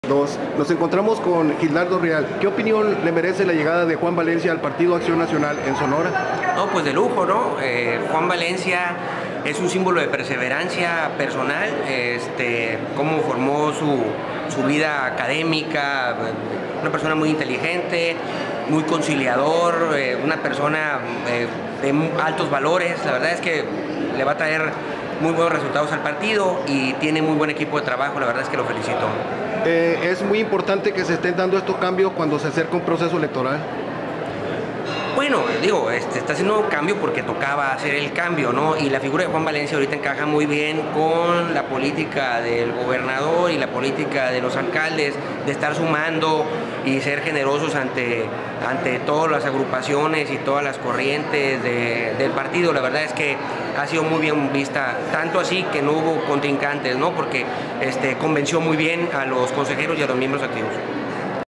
Dos. Nos encontramos con Gildardo Real. ¿Qué opinión le merece la llegada de Juan Valencia al Partido Acción Nacional en Sonora? No, pues de lujo, ¿no? Juan Valencia es un símbolo de perseverancia personal, cómo formó su vida académica, una persona muy inteligente, muy conciliador, una persona de altos valores. La verdad es que le va a traer muy buenos resultados al partido y tiene muy buen equipo de trabajo. La verdad es que lo felicito. Es muy importante que se estén dando estos cambios cuando se acerca un proceso electoral. Bueno, digo, está haciendo un cambio porque tocaba hacer el cambio, ¿no? Y la figura de Juan Valencia ahorita encaja muy bien con la política del gobernador y la política de los alcaldes, de estar sumando y ser generosos ante todas las agrupaciones y todas las corrientes del partido. La verdad es que ha sido muy bien vista, tanto así que no hubo contrincantes, ¿no? Porque convenció muy bien a los consejeros y a los miembros activos.